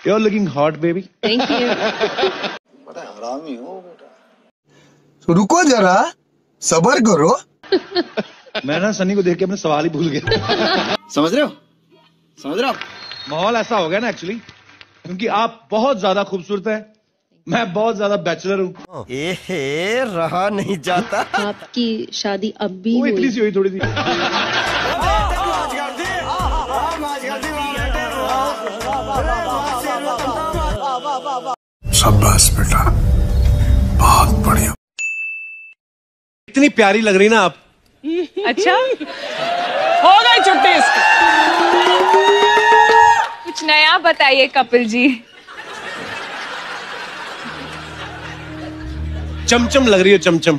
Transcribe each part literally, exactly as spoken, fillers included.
You're looking hot, baby. Thank you. बड़ा हरामी हो बेटा। तो रुको जरा, सब्र करो। मैं ना सनी को देख के अपने सवाल ही भूल गया। समझ रहे हो? समझ रहे हो? माहौल ऐसा हो गया ना एक्चुअली, क्योंकि आप बहुत ज्यादा खूबसूरत हैं, मैं बहुत ज्यादा बैचलर हूँ। एहे, रहा नहीं जाता। आपकी शादी अब भी वो इतनी सी हुई थोड़ी सी। शाबाश बेटा, बहुत बढ़िया। इतनी प्यारी लग रही ना आप। अच्छा, हो गई छुट्टी इसकी। कुछ नया बताइए कपिल जी। चमचम लग रही है, चमचम।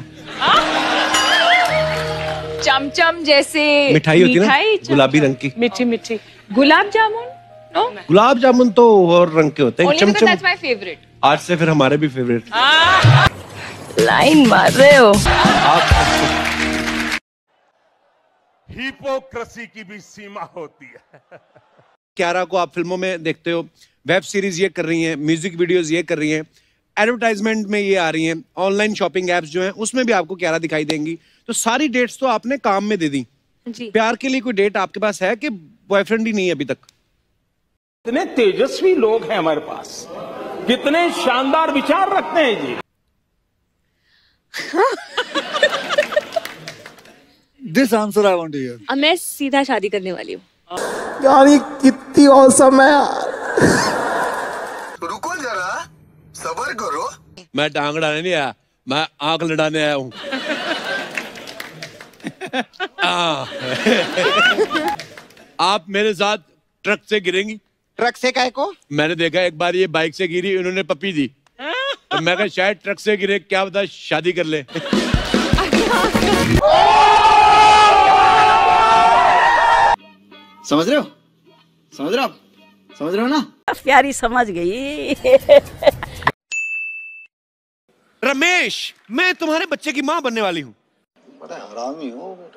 चमचम जैसे मिठाई होती है ना, चमचम। गुलाबी रंग की। मीठी मीठी गुलाब जामुन। नो, गुलाब जामुन तो और रंग के होते हैं। Chamcham that's my favourite. आज से फिर हमारे भी फेवरेट। लाइन मार रहे हो आप। हिपोक्रेसी की भी सीमा होती है। क्यारा को आप फिल्मों में देखते हो, वेब सीरीज ये कर रही हैं, म्यूजिक वीडियोस ये कर रही हैं, एडवर्टाइजमेंट में ये आ रही हैं, ऑनलाइन शॉपिंग एप्स जो हैं उसमें भी आपको क्यारा दिखाई देंगी। तो सारी डेट्स तो आपने काम में दे दी जी। प्यार के लिए कोई डेट आपके पास है कि बॉयफ्रेंड ही नहीं है अभी तक? कितने तेजस्वी लोग हैं हमारे पास, कितने शानदार विचार रखते हैं जी। This answer I want to hear. अब मैं सीधा शादी करने वाली हूँ। यार ये कितनी औसम है यार। रुको जरा, सब्र करो। मैं टांग अड़ाने नहीं आया, मैं आंख लड़ाने आया हूँ। आप मेरे साथ ट्रक से गिरेंगी? ट्रक से काहे को? मैंने देखा एक बार ये बाइक से गिरी, इन्होंने पप्पी दी, तो मैं कहा शायद ट्रक से गिरे, क्या पता शादी कर ले। समझ रहे हो? समझ रहे हो? समझ रहे हो ना? प्यारी समझ गई। रमेश, मैं तुम्हारे बच्चे की माँ बनने वाली हूँ। बड़ा हरामी हो बेटा।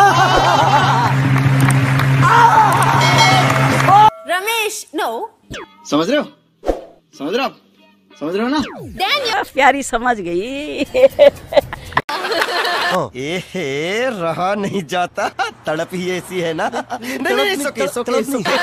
रमेश, नो। समझ रहे हो? समझ रहे हो? समझ रहे हो ना? प्यारी समझ गई। एहे, रहा नहीं जाता, तड़प ही ऐसी है ना। नहीं नहीं, सोके सोके सोके।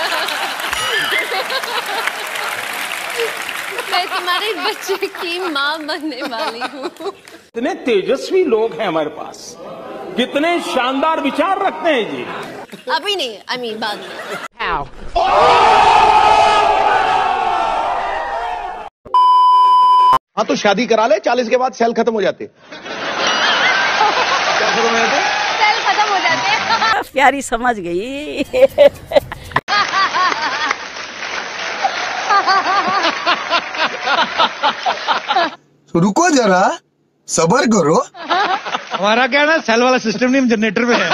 मैं तुम्हारे बच्चे की माँ बनने वाली हूँ। कितने तेजस्वी लोग हैं हमारे पास, कितने शानदार विचार रखते हैं जी। अभी नहीं, आई मीन बाद में। हाँ तो शादी करा ले, चालीस के बाद सेल खत्म हो जाते। क्या खत्म हो जाते? सेल खत्म हो जाते हैं। प्यारी समझ गई। रुको जरा, सब्र करो। हमारा क्या है ना, सेल वाला सिस्टम नहीं, हम जनरेटर में है।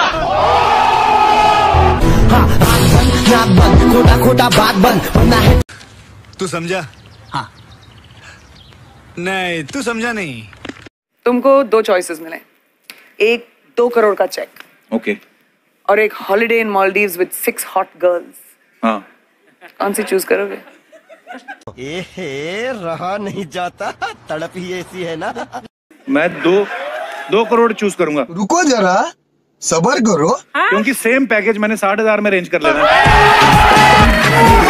खोटा खोटा बात बंद। तू समझा? हाँ। नहीं, तू समझा नहीं। तुमको दो चॉइसेस मिले, एक दो करोड़ का चेक, ओके, और एक holiday in Maldives with six hot girls. हाँ, कौन सी चूज करोगे? एहे, रहा नहीं जाता, तड़प ही ऐसी है ना। मैं दो दो करोड़ चूज करूंगा। रुको जरा, सब्र करो। क्योंकि सेम पैकेज मैंने साठ हजार में अरेंज कर लेना है।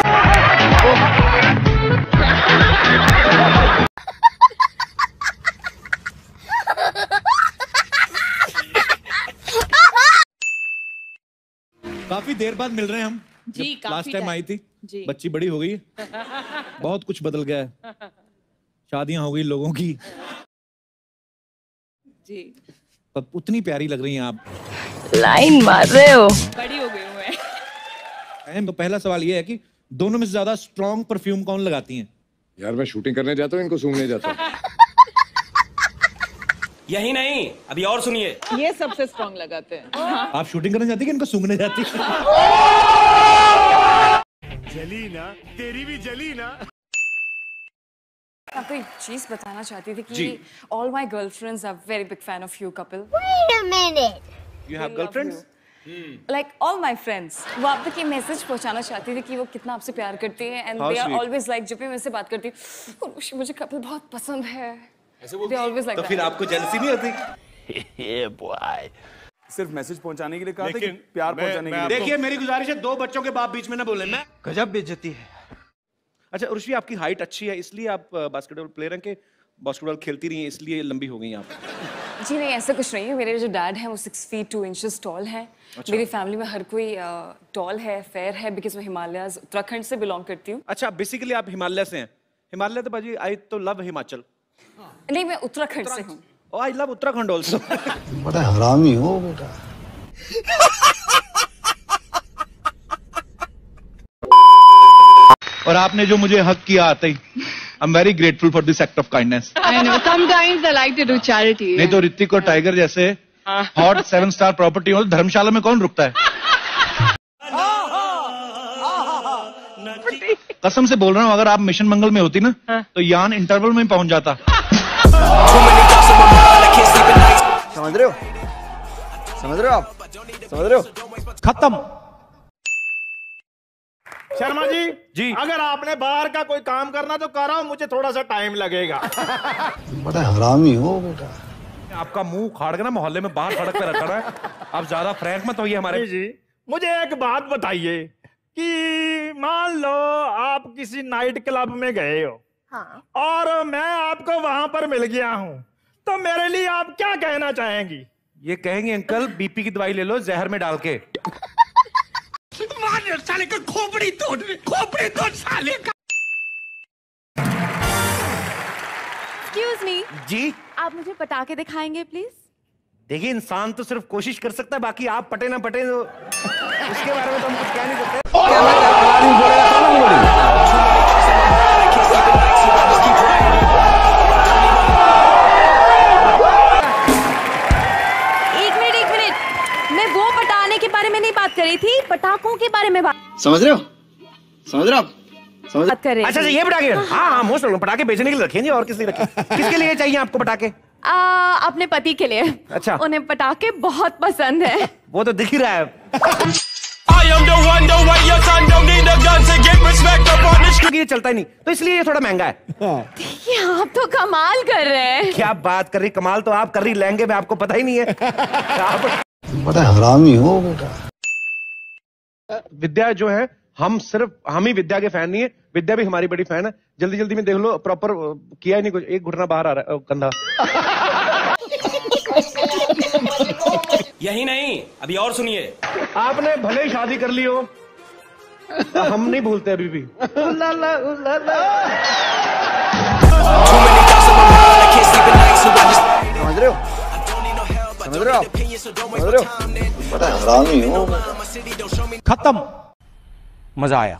काफी देर बाद मिल रहे हैं हम। जी, लास्ट टाइम आई थी, जी। बच्ची बड़ी हो गई है, बहुत कुछ बदल गया है, शादियां हो गई लोगों की जी। पर उतनी प्यारी लग रही हैं आप। लाइन मार रहे हो। बड़ी हो गई हूँ मैं। तो पहला सवाल ये है कि दोनों में से ज्यादा स्ट्रॉन्ग परफ्यूम कौन लगाती हैं? यार मैं शूटिंग करने जाता हूँ, इनको सूंघने जाता हूँ। यही नहीं, अभी और सुनिए। ये सबसे स्ट्रॉन्ग लगाते हैं। आप शूटिंग करने जाती है कि इनको सूंघने जाती है? जली ना, तेरी भी जली ना। आपको एक चीज बताना चाहती थी कि all my girlfriends are very big fan of you couple. Wait a minute. You have girlfriends? Like all my friends वो आप तक ये मैसेज पहुंचाना चाहती थी कि वो कितना आपसे प्यार करती है and How they are sweet. Always like जब भी मैं से बात करती हूँ "उर्वशी, मुझे कपिल बहुत पसंद है दे ऑलवेज लाइक तो फिर आपको जेलसी नहीं होती? सिर्फ मैसेज पहुंचाने के लिए कहा था कि प्यार पहुंचाने के लिए? देखिए मेरी गुजारिश है, दो बच्चों के बाप बीच में ना बोले। मैं गजब बेइज्जती है। अच्छा उर्वशी, आपकी हाइट अच्छी है इसलिए आप बास्केटबॉल प्लेयर हैं कि बास्केटबॉल खेलती रही हैं इसलिए लंबी हो गई आप? जी नहीं ऐसा कुछ नहीं है मेरे जो डैड हैं वो six feet two inches tall हैं मेरी फैमिली में हर कोई टॉल है फेयर है बिकॉज मैं हिमालयाज उत्तराखंड से बिलोंग करती हूँ अच्छा बेसिकली आप हिमालय से हैं। हिमालय तो बाजी आई तो लव हिमाचल। नहीं मैं उत्तराखंड से हूँ Oh, I love Uttarakhand also. बड़ा हरामी हो बेटा। और आपने जो मुझे हक किया आते ही, I am very grateful for this act of kindness. I know. Sometimes I like to do charity. नहीं तो ऋतिक और टाइगर जैसे हॉट सेवन स्टार प्रॉपर्टी हो धर्मशाला में कौन रुकता है? कसम से बोल रहा हूँ, अगर आप मिशन मंगल में होती ना तो यान इंटरवल में पहुंच जाता। समझ रहे हो? समझ रहे हो आप? समझ रहे हो? खत्म। शर्मा जी जी अगर आपने बाहर का कोई काम करना तो करो, मुझे थोड़ा सा टाइम लगेगा। बड़ा हरामी हो बेटा। आपका मुंह खाड़ के ना मोहल्ले में बाहर सड़क पे रखा है। आप ज्यादा फ्रैंक मत होइए हमारे। जी जी मुझे एक बात बताइए कि मान लो आप किसी नाइट क्लब में गए हो हाँ। और मैं आपको वहां पर मिल गया हूँ तो मेरे लिए आप क्या कहना चाहेंगी? ये कहेंगे अंकल बीपी की दवाई ले लो जहर में डाल के। साले का खोपड़ी तोड़ खोपड़ी तोड़ साले का। Excuse me. जी आप मुझे पटाखे दिखाएंगे प्लीज? देखिए इंसान तो सिर्फ कोशिश कर सकता है, बाकी आप पटे ना पटे तो उसके बारे में तो हम कुछ कह नहीं सकते। एक मिनट एक मिनट मैं वो पटाने के बारे में नहीं बात कर रही थी, पटाखों के बारे में बात समझ रहे हो? समझ रहे हो आप? समझ बात कर रही अच्छा अच्छा ये पटाखे हाँ हाँ मोस्ट पटाखे बेचने के लिए रखेंगे और किस लिए रखे? किसके लिए चाहिए आपको पटाखे? आ, अपने पति के लिए। अच्छा। उन्हें पटाखे बहुत पसंद है। वो तो दिख ही रहा है। क्योंकि ये चलता ही नहीं तो इसलिए ये थोड़ा महंगा है। ये आप तो कमाल कर रहे हैं। क्या बात कर रही, कमाल तो आप कर रही, लहंगे में आपको पता ही नहीं है। आप... बड़ा हरामी हो बेटा। विद्या जो है हम सिर्फ हम ही विद्या के फैन नहीं है, विद्या भी हमारी बड़ी फैन है। जल्दी जल्दी में देख लो, प्रॉपर किया ही नहीं कुछ, एक घुटना बाहर आ रहा है कंधा। यही नहीं अभी और सुनिए। आपने भले ही शादी कर ली हो, हम नहीं भूलते अभी भी। उलाला, उलाला। समझ रहे हो? समझ रहे हो आप? समझ रहे हो? बड़ा हरामी हो। खत्म। मजा आया।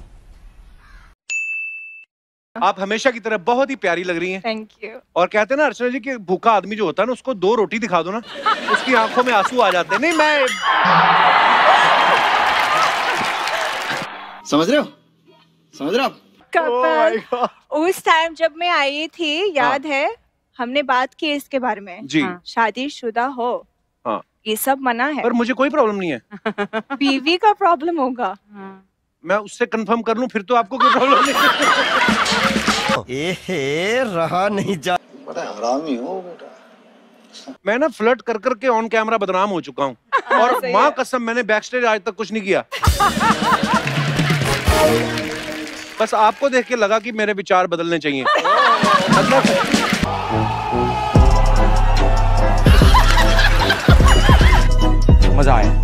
आप हमेशा की तरह बहुत ही प्यारी लग रही हैं। Thank you. और कहते हैं ना अर्चना जी कि भूखा आदमी जो होता है ना उसको दो रोटी दिखा दो ना उसकी आंखों में आंसू आ जाते हैं। नहीं मैं समझ रहे हो? समझ रहे हो आप? कपल उस टाइम जब मैं आई थी याद हाँ. है हमने बात की इसके बारे में जी हाँ. शादीशुदा हो हाँ. ये सब मना है पर मुझे कोई प्रॉब्लम नहीं है। बीवी का प्रॉब्लम होगा हाँ. मैं उससे कंफर्म कर लूं फिर तो आपको कोई प्रॉब्लम नहीं। एहे रहा नहीं जा। बड़ा हरामी हो बेटा। मैं ना फ्लर्ट कर कर के ऑन कैमरा बदनाम हो चुका हूँ और माँ कसम मैंने बैक स्टेज आज तक कुछ नहीं किया। बस आपको देख के लगा कि मेरे विचार बदलने चाहिए। मतलब मजा आया।